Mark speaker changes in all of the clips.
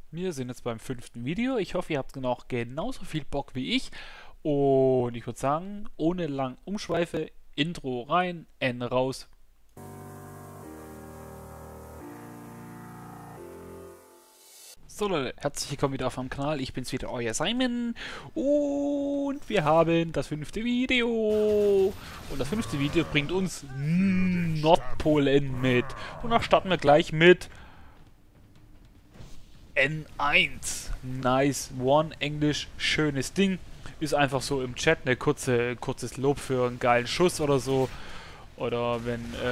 Speaker 1: Wir sind jetzt beim 5. Video. Ich hoffe, ihr habt noch genauso viel Bock wie ich. Und ich würde sagen, ohne lang Umschweife, Intro rein, N raus. So Leute, herzlich willkommen wieder auf meinem Kanal. Ich bin's wieder, euer Simon. Und wir haben das 5. Video. Und das 5. Video bringt uns Nordpolen mit. Und da starten wir gleich mit N1. Nice One, Englisch, schönes Ding. Ist einfach so im Chat eine kurzes Lob für einen geilen Schuss oder so. Oder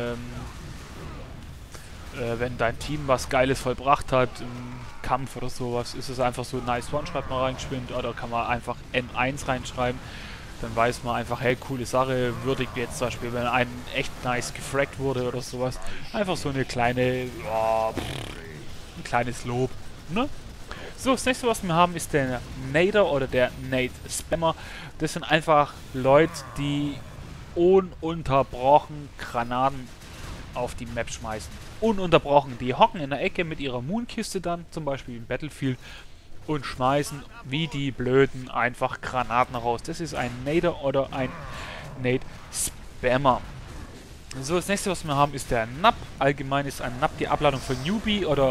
Speaker 1: wenn dein Team was Geiles vollbracht hat, im Kampf oder sowas, ist es einfach so Nice One, schreibt man reingeschwind. Oder kann man einfach N1 reinschreiben. Dann weiß man einfach, hey, coole Sache, würdigt jetzt zum Beispiel, wenn ein echt nice gefragt wurde oder sowas. Einfach so eine kleine, ja, ein kleines Lob. Ne? So, das nächste, was wir haben, ist der Nader oder der Nade Spammer. Das sind einfach Leute, die ununterbrochen Granaten auf die Map schmeißen. Ununterbrochen. Die hocken in der Ecke mit ihrer Moonkiste dann, zum Beispiel im Battlefield, und schmeißen wie die Blöden einfach Granaten raus. Das ist ein Nader oder ein Nade Spammer. So, das nächste, was wir haben, ist der NAP. Allgemein ist ein NAP die Abladung von Newbie oder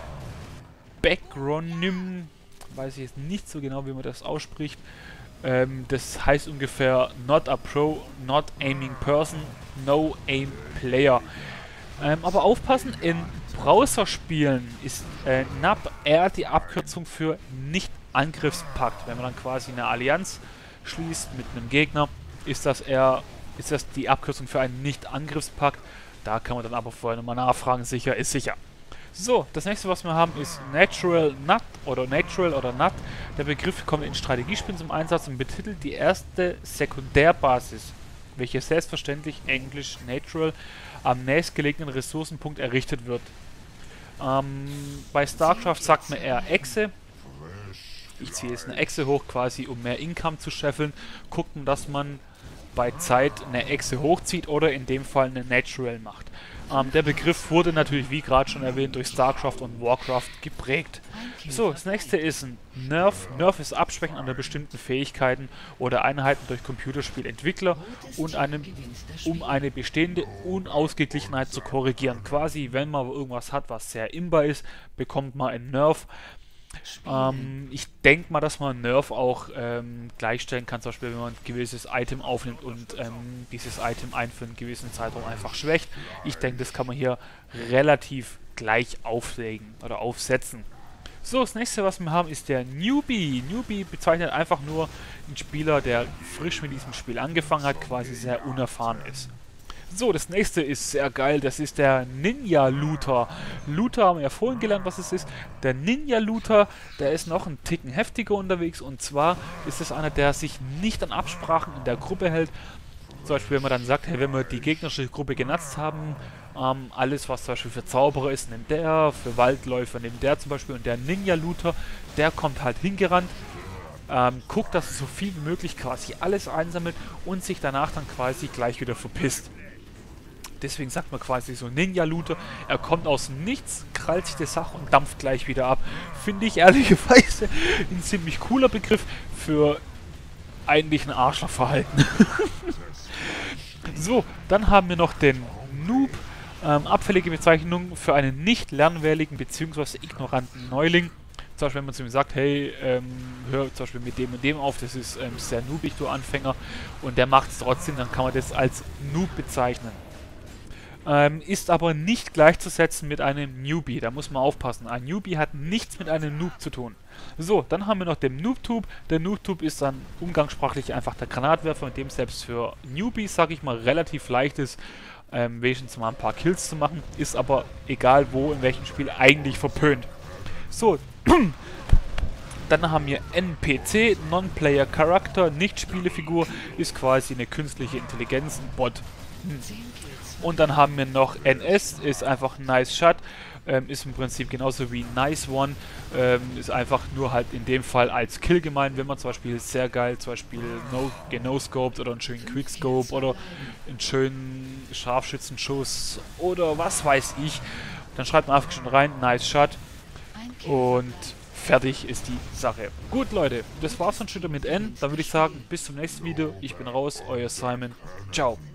Speaker 1: Backronym, weiß ich jetzt nicht so genau, wie man das ausspricht. Das heißt ungefähr Not a Pro, Not Aiming Person, No Aim Player. Aber aufpassen, in Browserspielen ist NAP eher die Abkürzung für Nicht-Angriffspakt. Wenn man dann quasi eine Allianz schließt mit einem Gegner, ist das die Abkürzung für einen Nicht-Angriffspakt. Da kann man dann aber vorher nochmal nachfragen, sicher ist sicher. So, das nächste, was wir haben, ist Natural Nut oder Nut. Der Begriff kommt in Strategiespielen zum Einsatz und betitelt die erste Sekundärbasis, welche selbstverständlich englisch Natural am nächstgelegenen Ressourcenpunkt errichtet wird. Bei StarCraft sagt man eher Echse. Ich ziehe jetzt eine Echse hoch, quasi um mehr Income zu scheffeln. Gucken, dass man bei Zeit eine Echse hochzieht oder in dem Fall eine Natural macht. Der Begriff wurde natürlich, wie gerade schon erwähnt, durch StarCraft und Warcraft geprägt. So, das nächste ist ein Nerf. Nerf ist Abschwächen an bestimmten Fähigkeiten oder Einheiten durch Computerspielentwickler und um eine bestehende Unausgeglichenheit zu korrigieren. Quasi, wenn man irgendwas hat, was sehr imbar ist, bekommt man ein Nerf. Ich denke mal, dass man Nerf auch gleichstellen kann, zum Beispiel wenn man ein gewisses Item aufnimmt und dieses Item für einen gewissen Zeitraum einfach schwächt. Ich denke, das kann man hier relativ gleich auflegen oder aufsetzen. So, das nächste, was wir haben, ist der Newbie. Newbie bezeichnet einfach nur einen Spieler, der frisch mit diesem Spiel angefangen hat, quasi sehr unerfahren ist. So, das nächste ist sehr geil, das ist der Ninja-Looter. Looter haben wir ja vorhin gelernt, was es ist. Der Ninja-Looter, der ist noch einen Ticken heftiger unterwegs und zwar ist es einer, der sich nicht an Absprachen in der Gruppe hält. Zum Beispiel, wenn man dann sagt, hey, wenn wir die gegnerische Gruppe genutzt haben, alles, was zum Beispiel für Zauberer ist, nimmt der, für Waldläufer nimmt der zum Beispiel und der Ninja-Looter, der kommt halt hingerannt, guckt, dass er so viel wie möglich quasi alles einsammelt und sich danach dann quasi gleich wieder verpisst. Deswegen sagt man quasi so Ninja-Looter. Er kommt aus dem Nichts, krallt sich die Sache und dampft gleich wieder ab. Finde ich ehrlicherweise ein ziemlich cooler Begriff für eigentlich ein Arschlochverhalten. So, dann haben wir noch den Noob. Abfällige Bezeichnung für einen nicht lernwilligen bzw. ignoranten Neuling. Zum Beispiel, wenn man zu ihm sagt, hey, hör zum Beispiel mit dem und dem auf, das ist sehr noobig, du Anfänger, und der macht es trotzdem, dann kann man das als Noob bezeichnen. Ist aber nicht gleichzusetzen mit einem Newbie. Da muss man aufpassen. Ein Newbie hat nichts mit einem Noob zu tun. So, dann haben wir noch den Noobtube. Der Noobtube ist dann umgangssprachlich einfach der Granatwerfer, in dem selbst für Newbies, sag ich mal, relativ leicht ist, wenigstens mal ein paar Kills zu machen. Ist aber egal wo, in welchem Spiel, eigentlich verpönt. So, dann haben wir NPC, Non-Player Character, Nicht-Spielefigur, ist quasi eine künstliche Intelligenz, ein Bot. Und dann haben wir noch NS, ist einfach Nice Shot, ist im Prinzip genauso wie Nice One, ist einfach nur halt in dem Fall als Kill gemeint, wenn man zum Beispiel sehr geil, zum Beispiel No-Scoped oder einen schönen Quickscope oder einen schönen Scharfschützenschuss oder was weiß ich, dann schreibt man einfach schon rein, Nice Shot und fertig ist die Sache. Gut, Leute, das war's dann schon wieder mit N. Dann würde ich sagen, bis zum nächsten Video. Ich bin raus, euer Simon. Ciao.